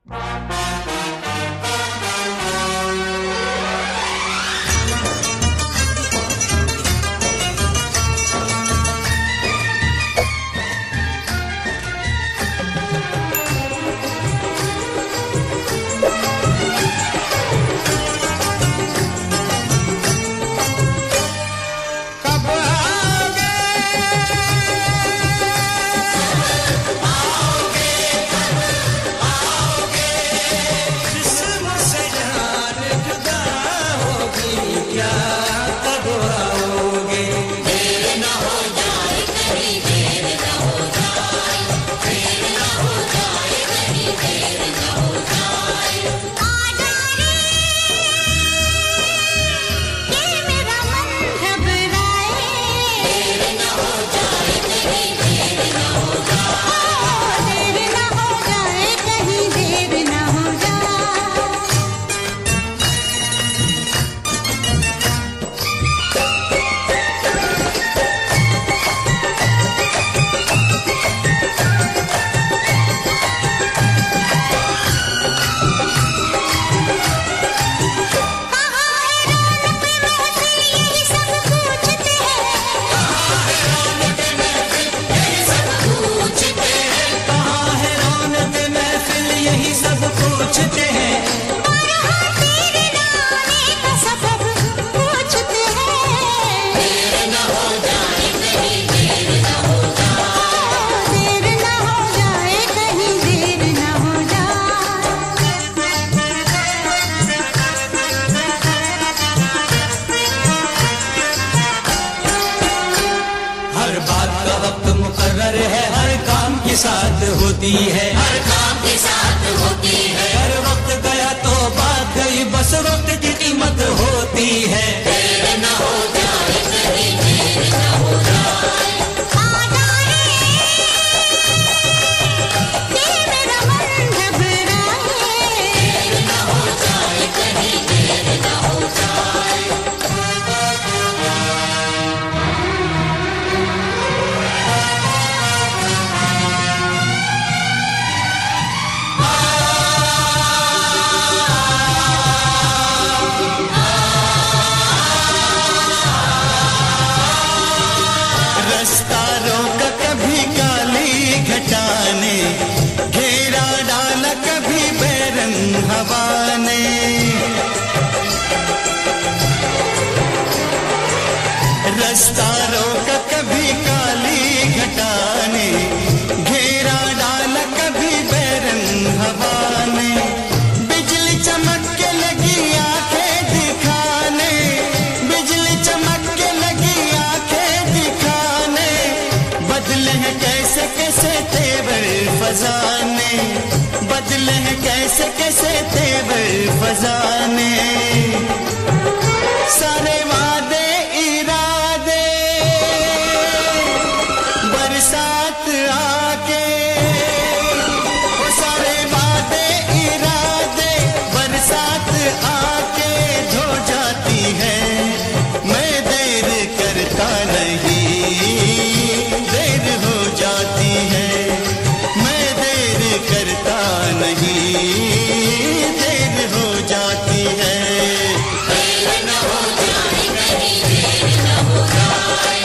साथ होती है, हर काम के साथ होती है। हर वक्त गया तो बात गई, बस वक्त की कीमत होती है। देर न हो जाए कहीं, देर न हो जाए। ये मेरा मन घबराए, देर न हो जाए कहीं, देर न हो जाए। रास्ता रोक कभी काली घटा ने, घेरा डाला कभी बैरंग हवा ने। रास्ता रोक कभी काली घटा ने, घेरा डाला कभी बैरंग हवा ने। बिजली चमक के लगी आंखें दिखाने, बिजली चमक के लगी आंखें दिखाने। बदले हैं कैसे कैसे तेवर फजाने, बदले हैं कैसे कैसे तेवर फजाने। सारे वादे इरादे बरसात आके, वो सारे वादे इरादे बरसात आके धो जाती है। मैं देर करता नहीं, देर हो जाती है। मैं देर करता नहीं, देर हो जाती है। देर न हो जाए कहीं, देर न हो जाए।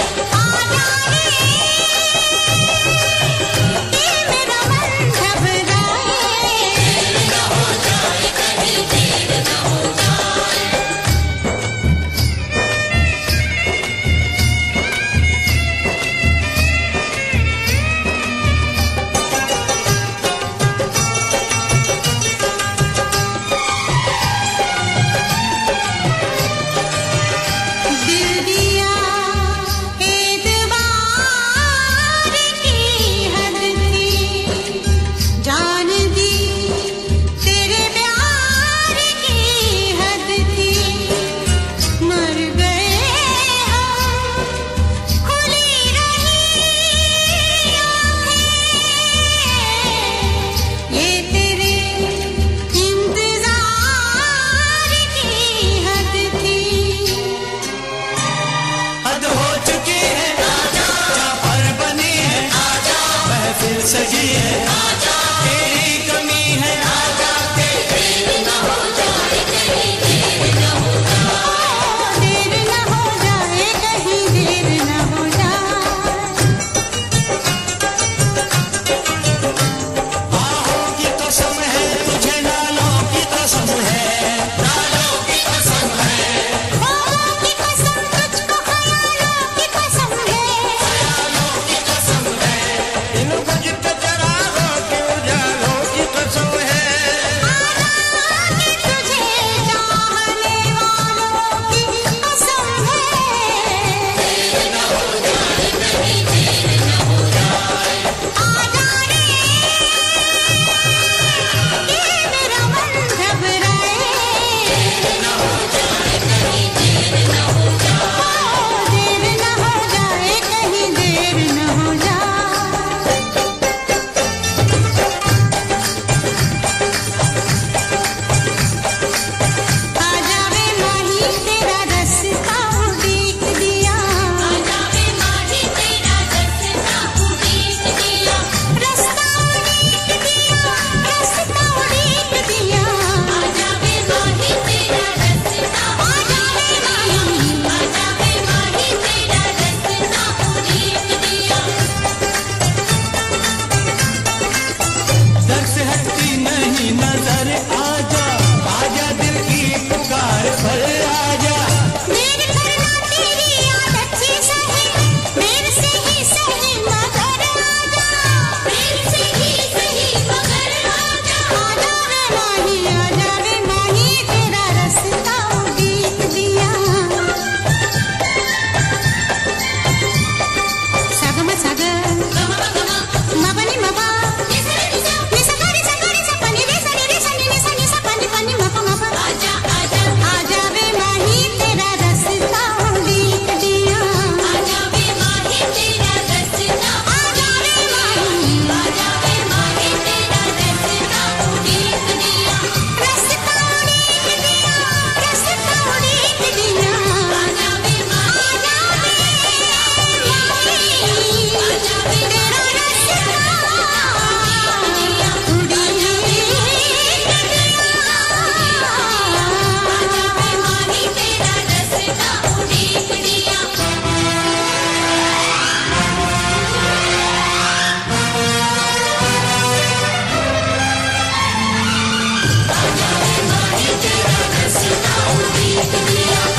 ये मेरा मन घबराए, देर न हो जाए कहीं, देर न हो जाए। देख लिया